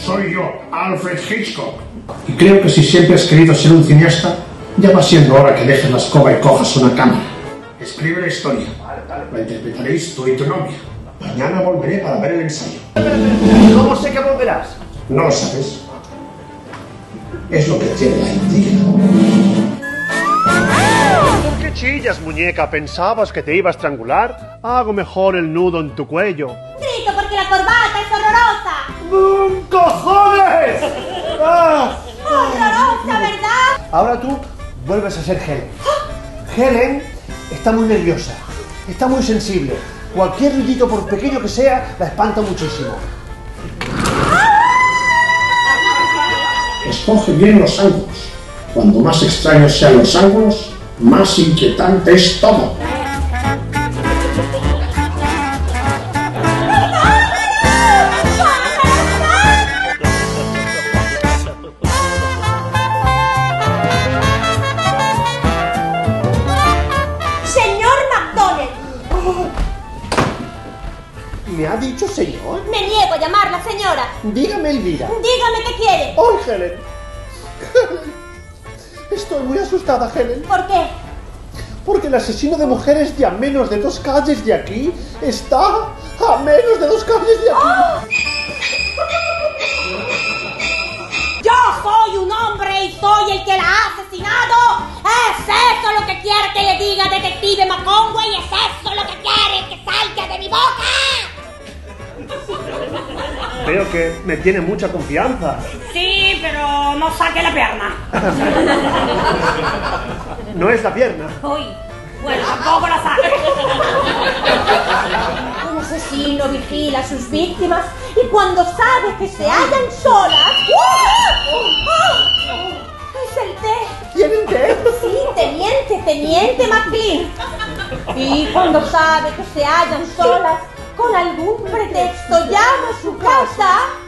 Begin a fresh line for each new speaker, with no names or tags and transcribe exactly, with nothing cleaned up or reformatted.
Soy yo, Alfred Hitchcock. Y creo que si siempre has querido ser un cineasta, ya va siendo hora que dejes la escoba y cojas una cámara. Escribe la historia. La interpretaréis tú y tu novia. Mañana volveré para ver el ensayo.
¿Cómo sé que volverás?
No lo sabes. Es lo que tiene la intriga.
¿Por qué chillas, muñeca? ¿Pensabas que te iba a estrangular? Hago mejor el nudo en tu cuello.
Grito porque la corbata es horrorosa.
¡Bum, cojones! ¡Ah!
Horrorosa, ¿verdad?
Ahora tú vuelves a ser Helen. Helen está muy nerviosa, está muy sensible. Cualquier ruidito, por pequeño que sea, la espanta muchísimo.
Escoge bien los ángulos. Cuando más extraños sean los ángulos, más inquietante es todo.
Señor McDonald.
¿Me ha dicho señor?
Me niego a llamarla señora.
Dígame, Elvira.
Dígame qué quiere.
¡Oh, Helen! Helen. Estoy muy asustada, Helen.
¿Por qué?
Porque el asesino de mujeres de a menos de dos calles de aquí está a menos de dos calles de aquí.
¡Oh! Yo soy un hombre y soy el que la ha asesinado. ¿Es eso lo que quiere que le diga, detective McConway? ¿Es eso lo que quiere que salga de mi boca?
Veo que me tiene mucha confianza.
Sí, pero no saque la pierna.
No es la pierna.
Uy, bueno, tampoco la saque. Un asesino vigila a sus víctimas y cuando sabe que se hallan solas... ¡Oh! ¡Oh! ¡Es el té!
¿Tienen té?
Sí, teniente, teniente McLean. Y cuando sabe que se hallan solas, con algún pretexto llama a su casa